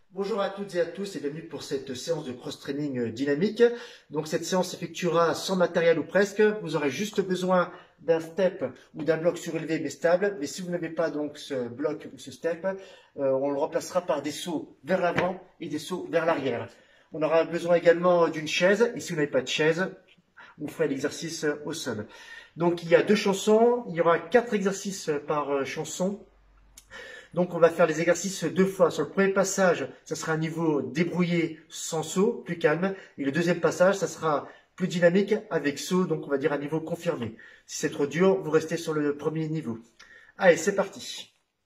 Bonjour à toutes et à tous et bienvenue pour cette séance de cross-training dynamique. Donc cette séance s'effectuera sans matériel ou presque. Vous aurez juste besoin d'un step ou d'un bloc surélevé mais stable. Mais si vous n'avez pas donc ce bloc ou ce step, on le remplacera par des sauts vers l'avant et des sauts vers l'arrière. On aura besoin également d'une chaise et si vous n'avez pas de chaise, vous ferez l'exercice au sol. Donc il y a 2 chansons, il y aura 4 exercices par chanson. Donc on va faire les exercices 2 fois. Sur le premier passage, ça sera un niveau débrouillé sans saut, plus calme. Et le deuxième passage, ça sera plus dynamique avec saut, donc on va dire un niveau confirmé. Si c'est trop dur, vous restez sur le premier niveau. Allez, c'est parti.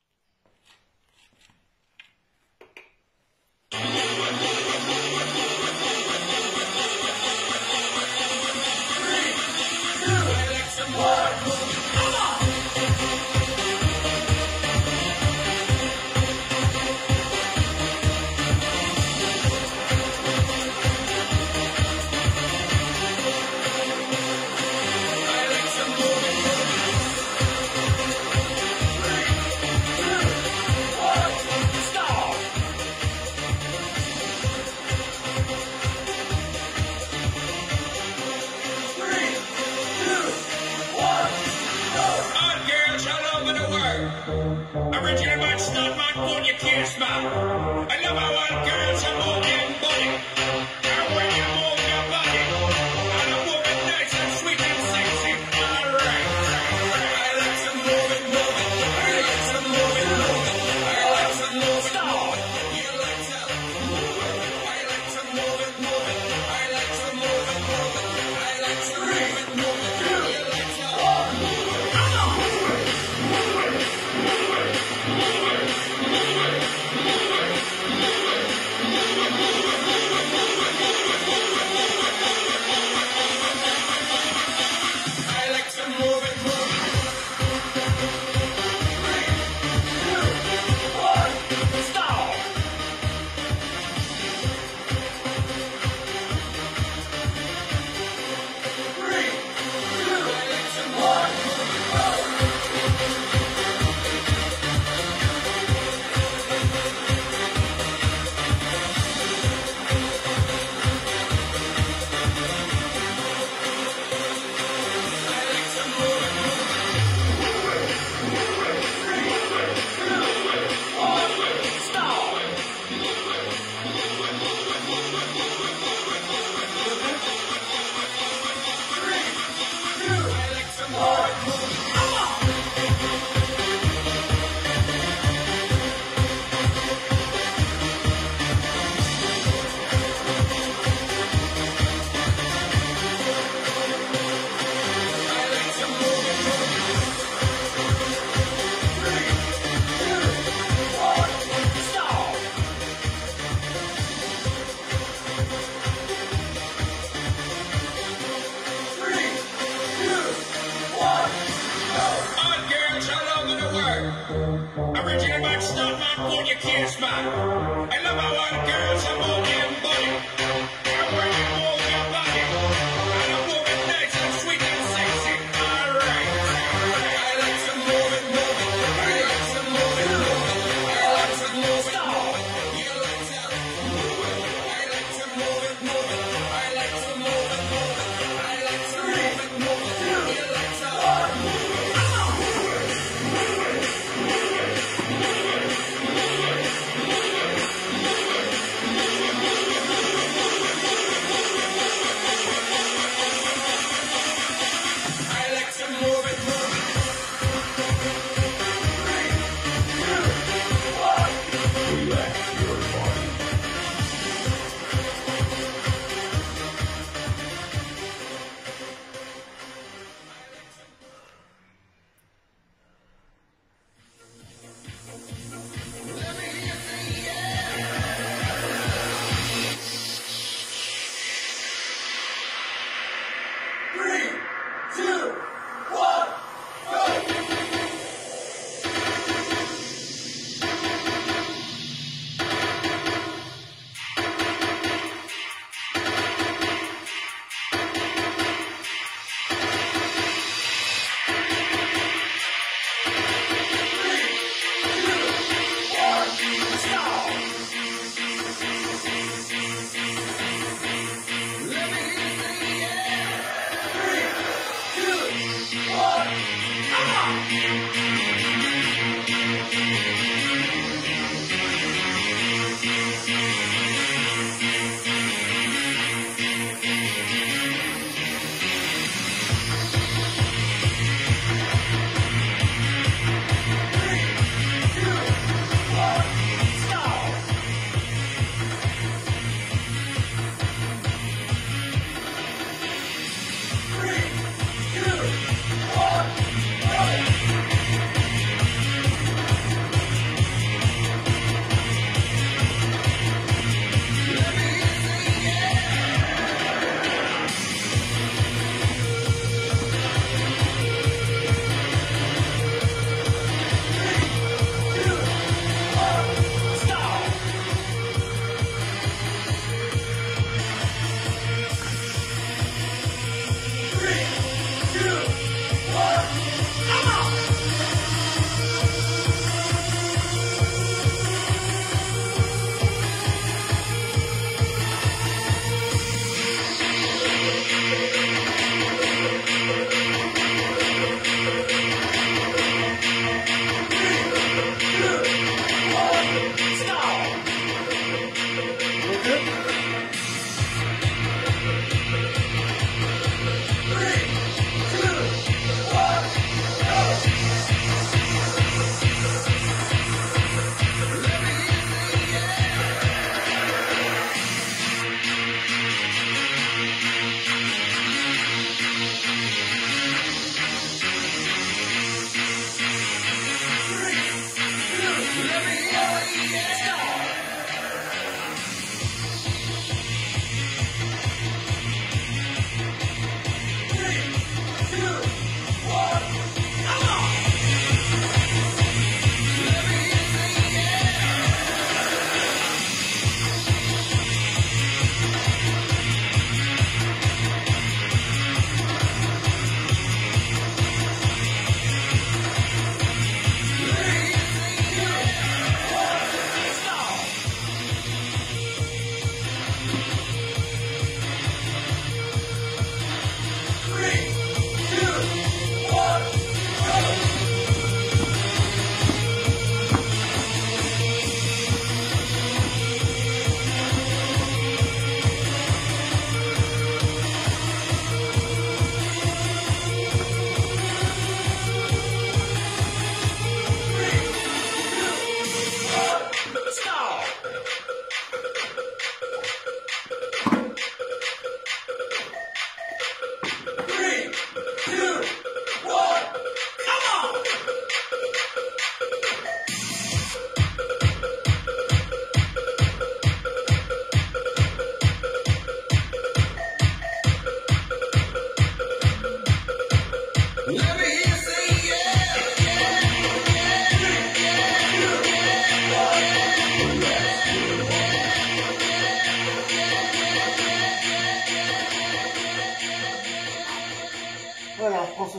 Original man, stunt man, gun, you can't smile. I love how all girls are moving body. And when you move your body, and I move it nice and sweet and sexy. Alright, I like some moving, moving. I like some moving, moving. I like some moving, moving. You like some moving. I like some moving, moving. I like some moving, moving. I like some moving, moving. You like some moving. Come on. Original man, stunt man, gun, you can't smile. I love how all girls are moving body. And when you move your body, and I move it nice and sweet and sexy. Alright, I like some moving, moving. I like some moving, moving. I like some moving, moving. You like some moving. I like some moving, moving. I like some moving, moving. I like some moving, moving. You like some moving. Come on.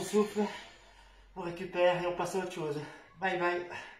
souffle, on récupère et on passe à autre chose. Bye bye.